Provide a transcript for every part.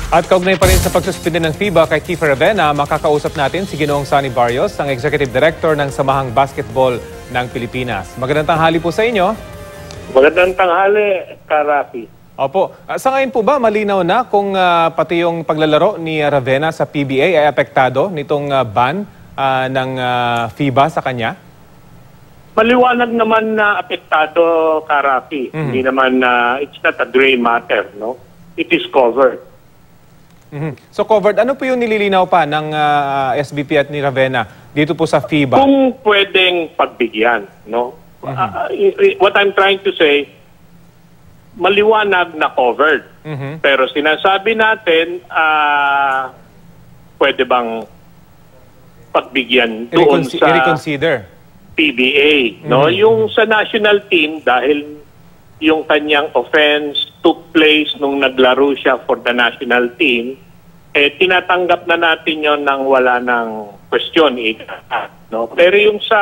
At kaugnay pa rin sa pagsuspinde ng FIBA kay Kiefer Ravena, makakausap natin si Ginoong Sonny Barrios, ang Executive Director ng Samahang Basketball ng Pilipinas. Magandang tanghali po sa inyo. Magandang tanghali, Karafi. Opo. Sa ngayon po ba, malinaw na kung pati yung paglalaro ni Ravena sa PBA ay apektado nitong ban ng FIBA sa kanya? Maliwanag naman na apektado, Karafi. Hindi naman, it's not a gray matter, no? It is covered. So covered, ano po yung nililinaw pa ng SBP at ni Ravena dito po sa FIBA? Kung pwedeng pagbigyan, no? What I'm trying to say, maliwanag na covered. Pero sinasabi natin, pwede bang pagbigyan doon sa i-reconsider PBA, no? Yung sa national team, dahil yung kanyang offense took place nung naglaro siya for the national team, tinatanggap na natin yon nang wala ng question. No? Pero yung sa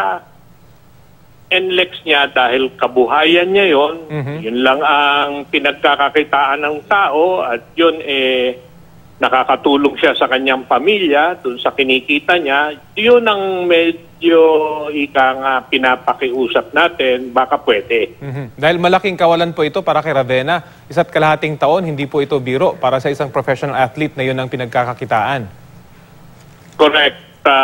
NLEX niya, dahil kabuhayan niya yon, yun lang ang pinagkakakitaan ng tao at yun nakakatulong siya sa kanyang pamilya, dun sa kinikita niya, yun ang medyo pinapakiusap natin, baka pwede. Dahil malaking kawalan po ito para kay Ravena, 1.5 taon, hindi po ito biro para sa isang professional athlete na yun ang pinagkakakitaan. Correct.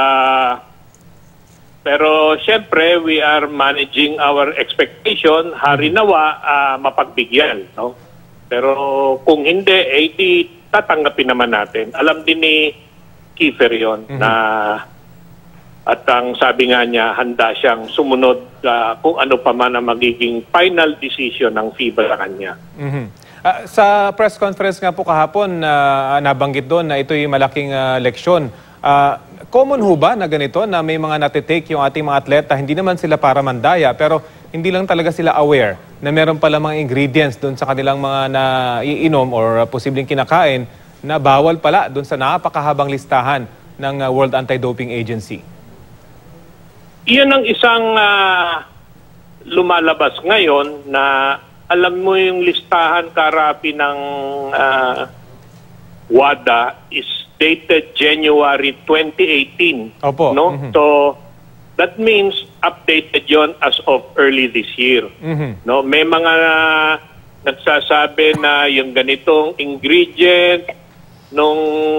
Pero siyempre, we are managing our expectation, harinawa, mapagbigyan. No? Pero kung hindi, di tatanggapin naman natin. Alam din ni Kiefer yon na at ang sabi nga niya, handa siyang sumunod kung ano pa man ang magiging final decision ng FIBA sa kanya. Sa press conference nga po kahapon, nabanggit doon na ito'y malaking leksyon. Common ho ba na ganito na may mga natitake yung ating mga atleta, hindi naman sila para mandaya, pero hindi lang talaga sila aware na meron pala mga ingredients doon sa kanilang mga naiinom or posibleng kinakain na bawal pala doon sa napakahabang listahan ng World Anti-Doping Agency? Iyan ang isang lumalabas ngayon na alam mo yung listahan, Karapi, ng WADA is dated January 2018. Opo. No? So, that means updated yon as of early this year. No, may mga nagsasabi na yung ganitong ingredient nung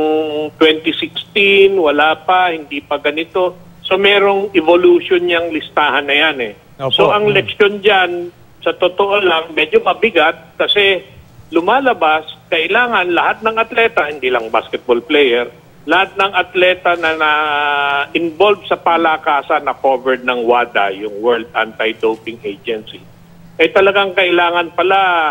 2016 wala pa, hindi pa ganito. So merong evolution niyang listahan na yan So ang leksyon diyan sa totoo lang medyo mabigat kasi lumalabas kailangan lahat ng atleta, hindi lang basketball player, lahat ng atleta na involved sa palakasan na covered ng WADA, yung World Anti-Doping Agency, talagang kailangan pala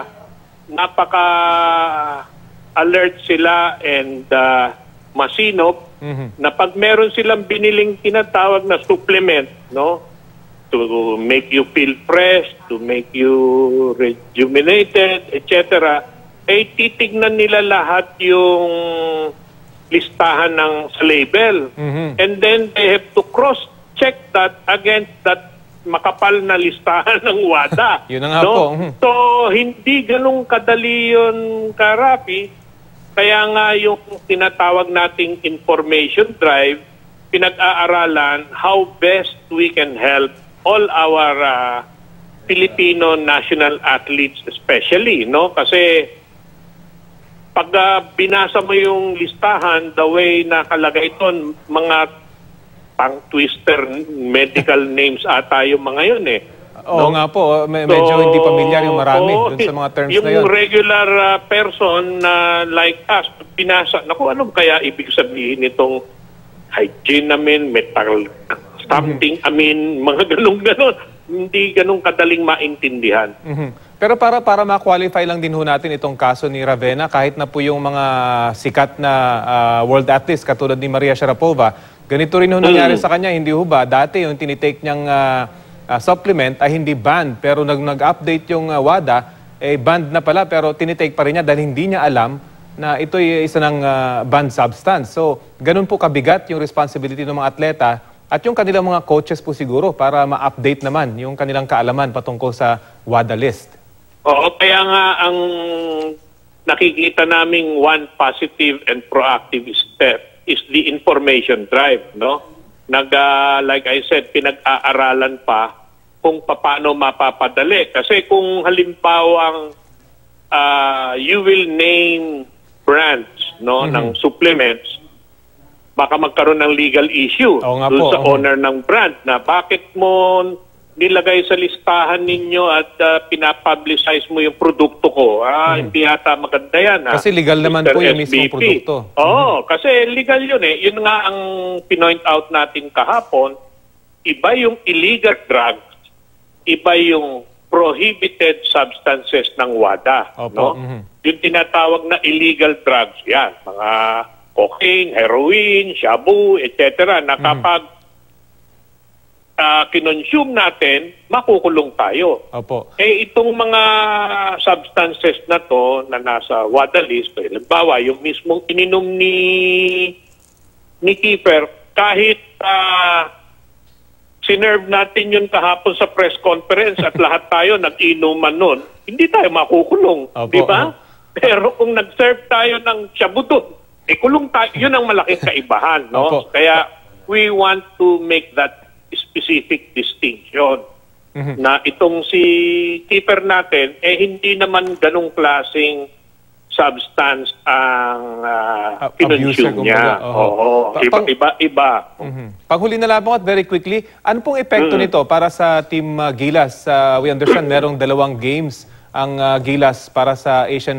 napaka-alert sila and masinop na pag meron silang biniling tinatawag na supplement, no, to make you feel fresh, to make you rejuvenated, etc., titignan nila lahat yung listahan ng sa label. And then they have to cross-check that against that makapal na listahan ng WADA. Yun na nga po. So, hindi ganun kadali yun, Karapi. Kaya nga yung tinatawag nating information drive, pinag-aaralan how best we can help all our Filipino national athletes especially, no? Kasi pag binasa mo yung listahan, the way nakalagay ito, mga pang-twister medical names ata yung mga yun Oo nga po, medyo hindi pamilyar yung marami dun sa mga terms na yun. Yung regular person na like us, binasa, naku, ano kaya ibig sabihin nitong hygiene namin, metal stamping, mga ganun-ganon. Hindi ganun kadaling maintindihan. Pero para ma-qualify lang din ho natin itong kaso ni Ravena, kahit na po yung mga sikat na world athletes katulad ni Maria Sharapova, ganito rin ho nangyari sa kanya, hindi ho ba? Dati yung tinitake niyang supplement ay hindi banned, pero nag-update yung WADA, banned na pala pero tinitake pa rin niya dahil hindi niya alam na ito'y isa ng banned substance. So, ganun po kabigat yung responsibility ng mga atleta at yung kanilang mga coaches po siguro para ma-update naman yung kanilang kaalaman patungkol sa WADA list. Oo, kaya nga ang nakikita naming one positive and proactive step is the information drive, no? Like I said, pinag-aaralan pa kung paano mapapadali. Kasi kung halimbawang you will name brands, no, ng supplements, baka magkaroon ng legal issue doon sa owner ng brand na bakit mo nilagay sa listahan ninyo at pinapublicize mo yung produkto ko. Hindi yata maganda yan. Kasi legal naman po yung mismong produkto. Oo, kasi legal yun eh. Yun nga ang pinoint out natin kahapon. Iba yung illegal drugs, iba yung prohibited substances ng WADA. No? Yung tinatawag na illegal drugs, yan. Mga cocaine, heroin, shabu, etc. na kapag kinonsume natin, makukulong tayo. Opo. Itong mga substances na to na nasa WADA list, halimbawa, yung mismong ininom ni Kiefer, kahit sinerve natin yun kahapon sa press conference at lahat tayo nag-inuman nun, hindi tayo makukulong. Di ba? Pero kung nag-serve tayo ng shabu doon, kulong tayo. Yun ang malaking kaibahan. No? Kaya we want to make that specific distinction na itong si keeper natin hindi naman ganong klaseng substance ang kinonsume niya. Iba. Panghuli na lamang at very quickly, ano pong epekto nito para sa Team Gilas? We understand merong 2 games ang Gilas para sa Asian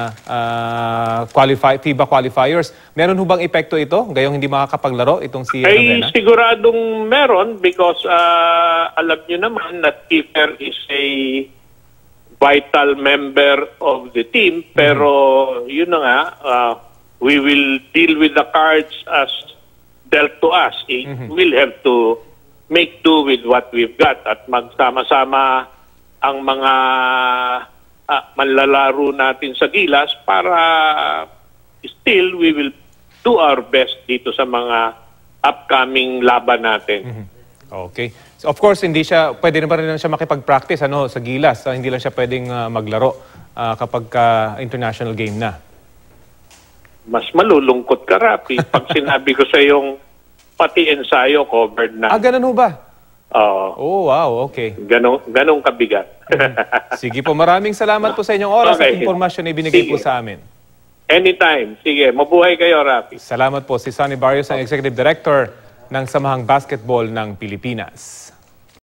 FIBA qualifiers. Meron ho bang epekto ito? Gayong hindi makakapaglaro itong si Ravena? Siguradong meron because alam nyo naman that Kiefer is a vital member of the team. Pero yun na nga, we will deal with the cards as dealt to us. We'll have to make do with what we've got at magsama-sama ang mga manlalaro natin sa Gilas para still we will do our best dito sa mga upcoming laban natin. Okay. So of course, hindi siya, pwede na pa rin siya makipag-practice sa Gilas. Hindi lang siya pwedeng maglaro kapag international game na. Mas malulungkot ka, Rapi, pag sinabi ko sa yung pati ensayo covered na. Ganun ho ba? Oo. Oh, wow, okay. Ganong kabigat. Sige po, maraming salamat po sa inyong oras at impormasyon na ibinigay po sa amin. Anytime. Sige, mabuhay kayo, Rapi. Salamat po si Sonny Barrios, ang Executive Director ng Samahang Basketball ng Pilipinas.